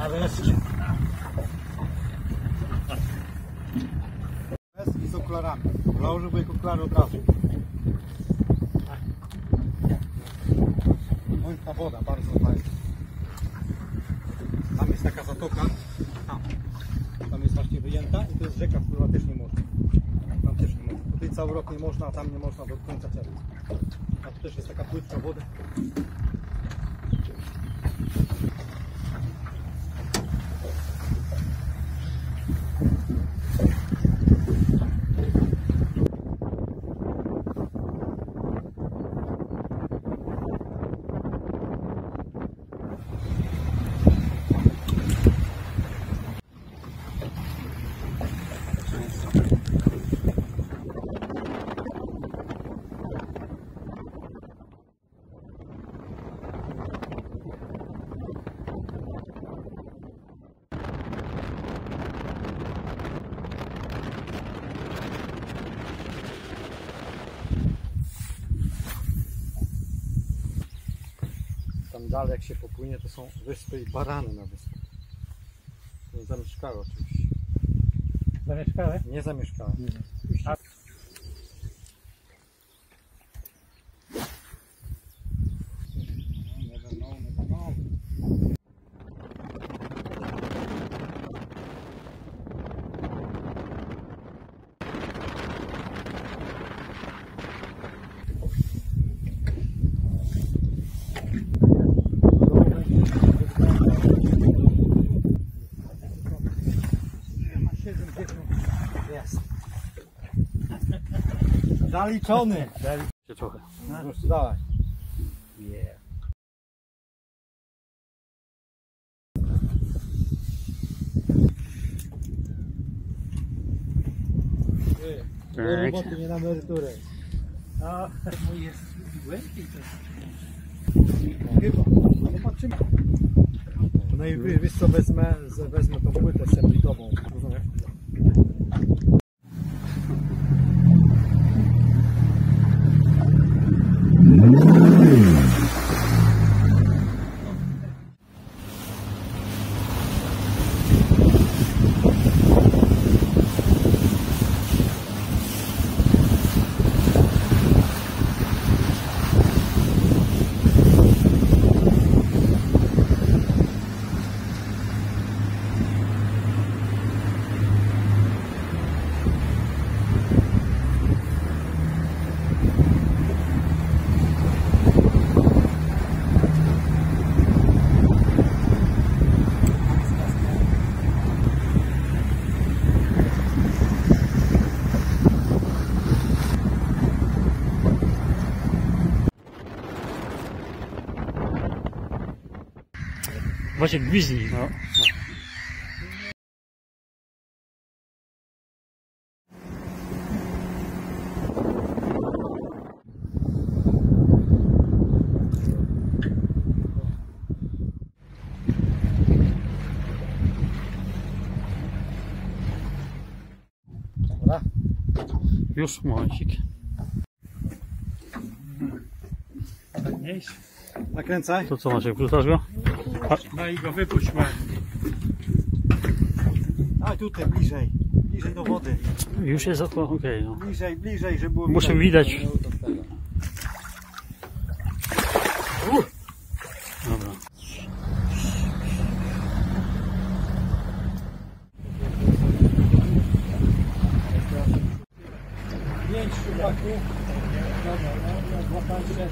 Nareszcie. I z okularami. Założył okulary od razu. Ta woda bardzo fajna. Tam jest taka zatoka. Tam jest właśnie wyjęta i to jest rzeka, w którą też nie można. Tam też nie można. Tutaj cały rok nie można, a tam nie można do końca czerwca. A tu też jest taka płytka wody. Tam dalej jak się popłynie, to są wyspy i barany na wyspach. To zamieszkałe oczywiście. Zamieszkałe? Nie zamieszkałe. Jest. Zaliczony. Trochę. No, dawaj. Yeah. Do roboty, nie na emeryturę. A mój jest głębiej też. Chyba. No patrzymy. No i wiesz co, wezmę tą płytę semplitową. Rozumiesz? Właśnie gwizdzi. No. Dobra. Już momencik. Nakręcaj. To co, Maciek, wrzucasz go? No i go wypuśćmy. A tutaj bliżej. Bliżej do wody. Już jest okej. No. Bliżej, żeby było Muszę widać. Dobra. Pięć chłopaków. Dobra, złapaj się.